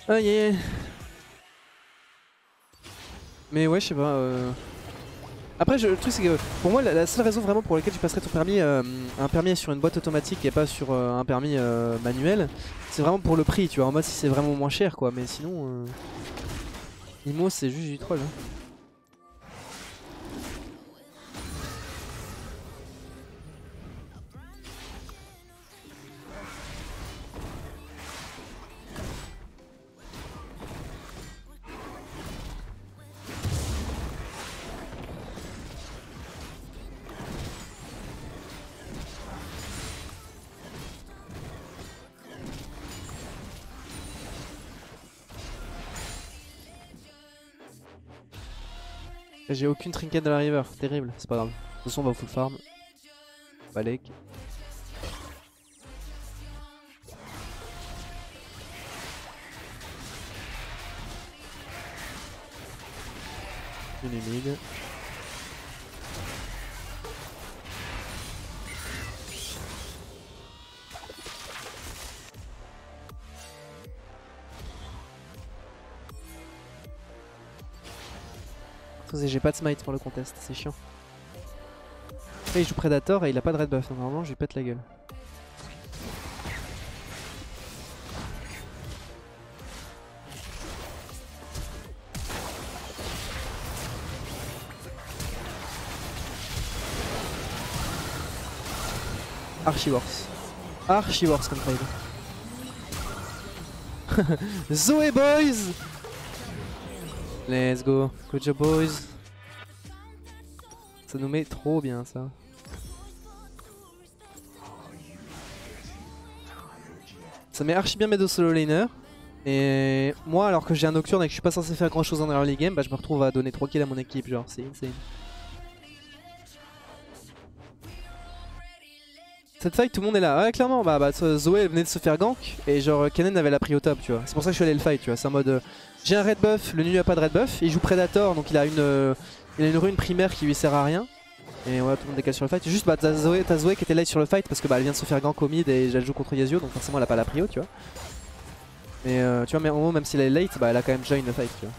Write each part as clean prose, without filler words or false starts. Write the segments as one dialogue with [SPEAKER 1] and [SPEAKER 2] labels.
[SPEAKER 1] Ah yeah. Mais ouais, je sais pas. Après, le truc c'est que pour moi, la seule raison vraiment pour laquelle tu passerais ton permis, un permis sur une boîte automatique et pas sur un permis manuel, c'est vraiment pour le prix, tu vois. En mode si c'est vraiment moins cher, quoi. Mais sinon, Imo, c'est juste du troll. Hein. J'ai aucune trinket dans la river, terrible, c'est pas grave. De toute façon, on va au full farm. Balek. Une humide. J'ai pas de smite pour le contest, c'est chiant. Après il joue Predator et il a pas de red buff, donc normalement je lui pète la gueule. Archie-Worse. Archie-Worse comme trade. Zoé boys. Let's go. Good job boys. Ça nous met trop bien ça. Ça met archi bien Meadow solo laner. Et moi alors que j'ai un Nocturne et que je suis pas censé faire grand chose en early game, bah je me retrouve à donner 3 kills à mon équipe, genre c'est insane. Cette fight tout le monde est là, ouais clairement, bah Zoé elle venait de se faire gank et genre Kennen avait la prio top tu vois. C'est pour ça que je suis allé le fight tu vois, c'est en mode j'ai un red buff, le Nunu a pas de red buff, il joue Predator donc il a une rune primaire qui lui sert à rien. Et voilà tout le monde décale sur le fight, juste bah t'as Zoé qui était live sur le fight parce que bah elle vient de se faire gank au mid et elle joue contre Yasuo donc forcément elle a pas la prio tu vois. Mais tu vois mais en gros même si elle est late bah elle a quand même join le fight tu vois.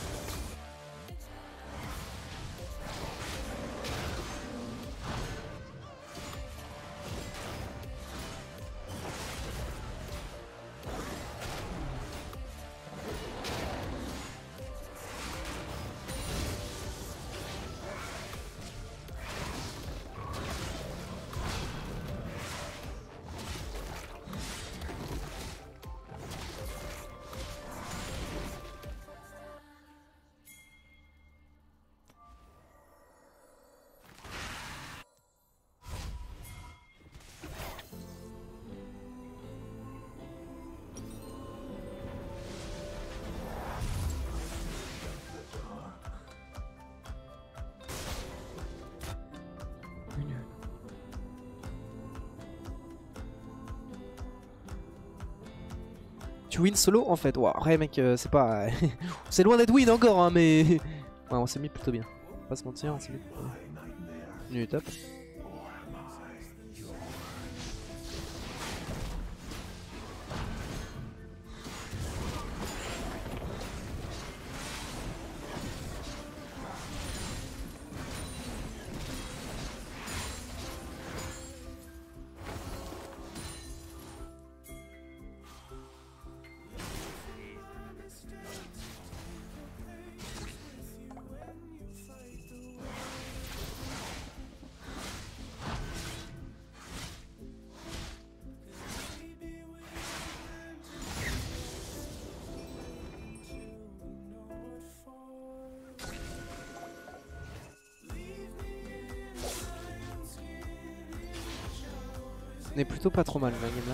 [SPEAKER 1] Tu win solo en fait, waouh, ouais mec c'est pas... c'est loin d'être win encore hein mais... ouais on s'est mis plutôt bien, on va pas se mentir, on s'est mis plutôt bien. Nul top. On est plutôt pas trop mal la game là.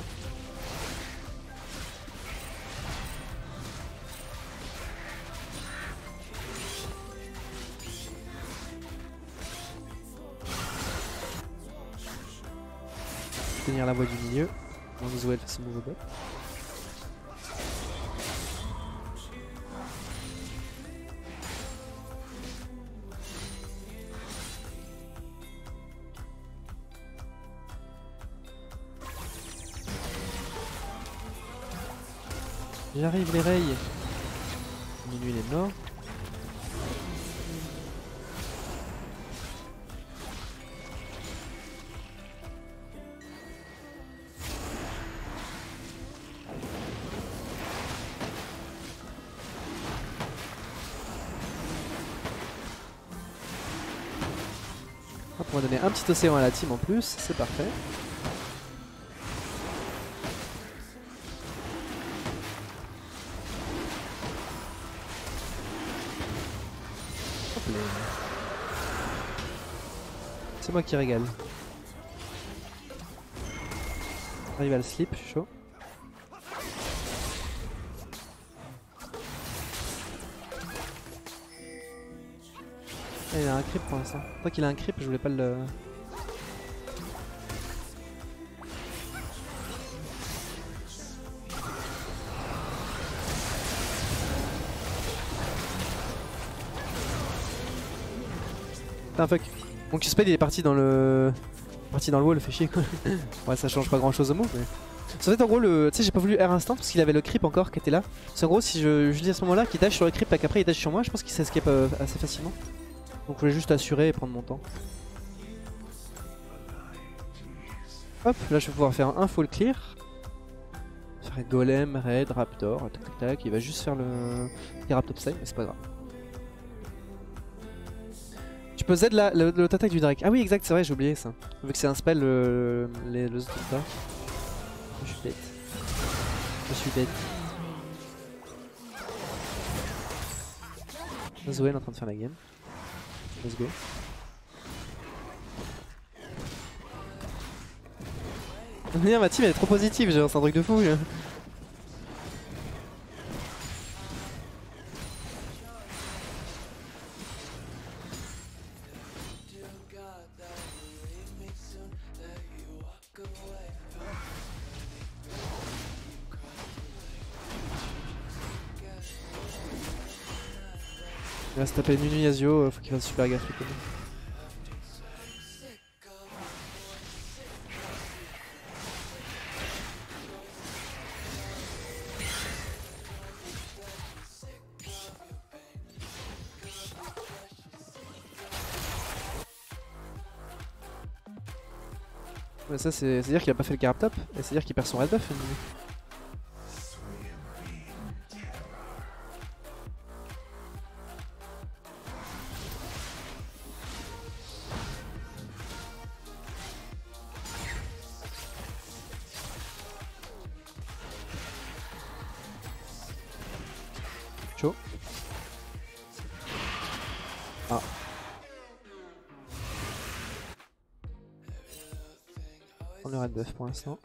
[SPEAKER 1] Tenir la voie du milieu. On va Zoé fait son nouveau bot. J'arrive les rails. Minuit il est mort. Hop, on va donner un petit océan à la team en plus, c'est parfait. C'est moi qui régale. J'arrive à le slip, je suis chaud. Ah, il a un creep pour l'instant. Tant qu'il a un creep, je voulais pas le... Ah fuck. Mon Q-Spade il est parti dans le... wall, fait chier quoi. Ouais, ça change pas grand chose au move mais... En fait en gros tu sais j'ai pas voulu R instant parce qu'il avait le creep encore qui était là. C'est en gros si je dis à ce moment là qu'il dash sur le creep et qu'après il dash sur moi, je pense qu'il s'escape assez facilement. Donc je voulais juste assurer et prendre mon temps. Hop, là je vais pouvoir faire un full clear. Faire golem, raid, raptor, tac tac tac, il va juste faire le raptor style mais c'est pas grave. Tu peux Z l'autre attaque du Drake. Ah oui exact, c'est vrai, j'ai oublié ça. Vu que c'est un spell le Zota. Je suis bête. Je suis bête. Zoé est en train de faire la game. Let's go. Ma team elle est trop positive, c'est un truc de fou. Il va se taper Nunu Yasuo, faut qu'il fasse super gaffe. Ouais, ça c'est-à-dire qu'il a pas fait le carap top, et c'est-à-dire qu'il perd son red buff. Chaud. Ah. On le red buff pour l'instant.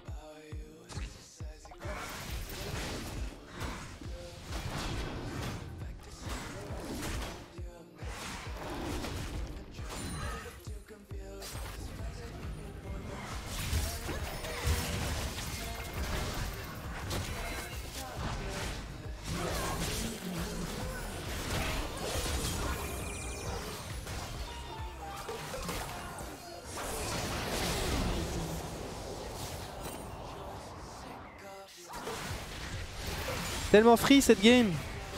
[SPEAKER 1] Tellement free cette game.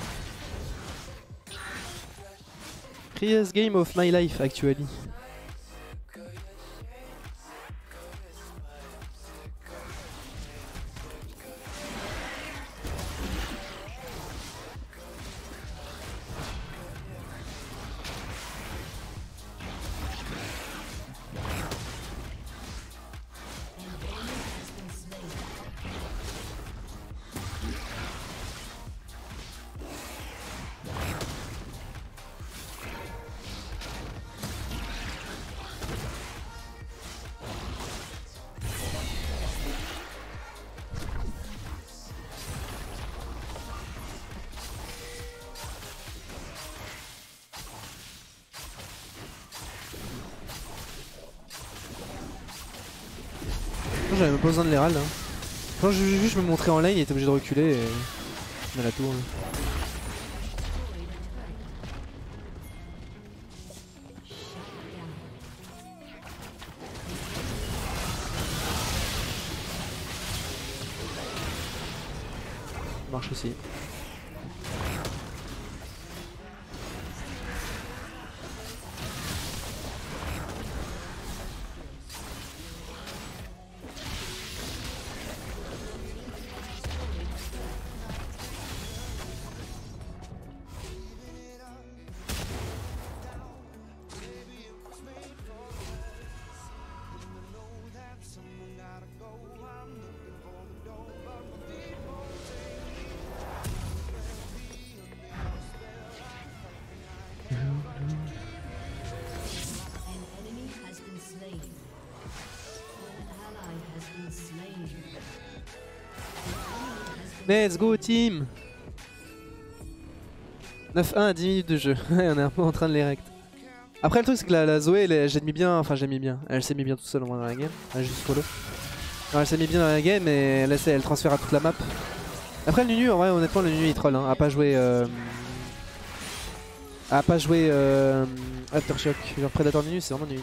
[SPEAKER 1] Freest game of my life actually. J'avais même pas besoin de l'Herald. Hein. Quand je juste me montrer en lane, il était obligé de reculer et... On a la tour. Hein. Ça marche aussi. Let's go team. 9-1 à 10 minutes de jeu. On est un peu en train de les rect. Après le truc c'est que la Zoé j'ai mis bien, enfin j'ai mis bien. Elle s'est mis bien toute seule au moins dans la game. Elle est juste follow. Non, elle s'est mis bien dans la game et là elle transfère à toute la map. Après le Nunu en vrai honnêtement le Nunu il troll hein, à pas jouer Aftershock. Genre Predator Nunu c'est vraiment nul.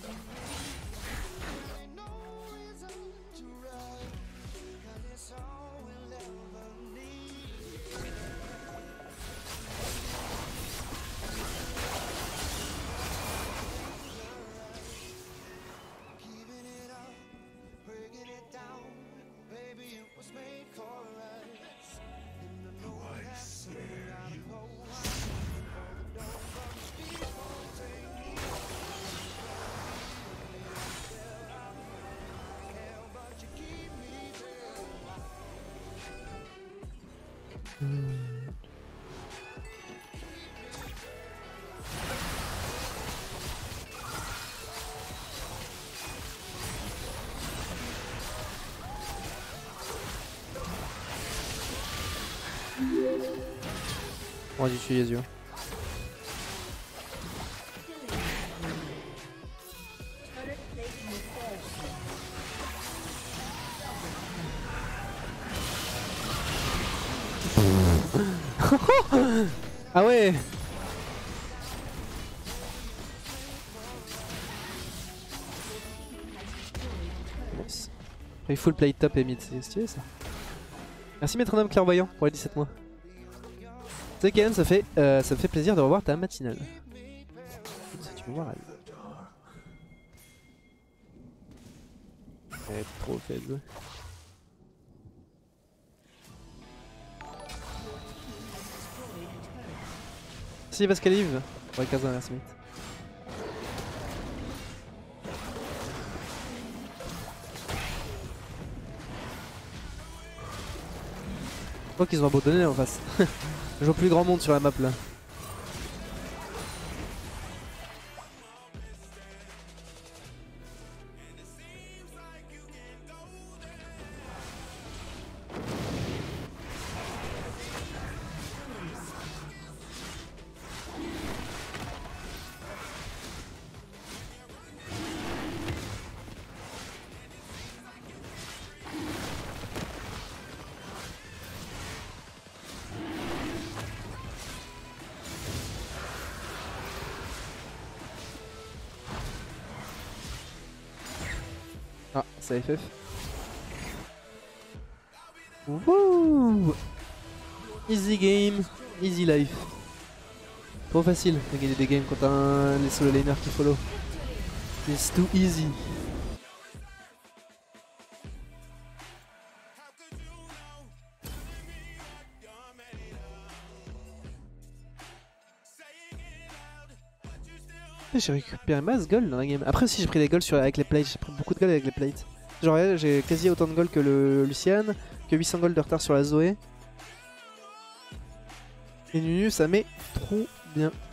[SPEAKER 1] On va tuer les yeux. Ah ouais. Nice. Il full play top et mid, c'est stylé ça. Merci Métronome Clairvoyant pour les 17 mois. Tu sais Ken, ça me fait plaisir de revoir ta matinale. Si tu veux voir elle. Elle est trop faible. Merci Vascalive pour les 15 ans, merci mate. Je crois qu'ils ont abandonné en face. Je vois plus grand monde sur la map là. Ah, ça FF. Wouh! Easy game, easy life. Trop facile de gagner des games quand t'as les solo laners qui follow. It's too easy. J'ai récupéré masse gold dans la game. Après aussi j'ai pris des golds avec les plates, j'ai pris beaucoup de gold avec les plates. Genre j'ai quasi autant de gold que le Lucian, que 800 gold de retard sur la Zoé. Et Nunu ça met trop bien.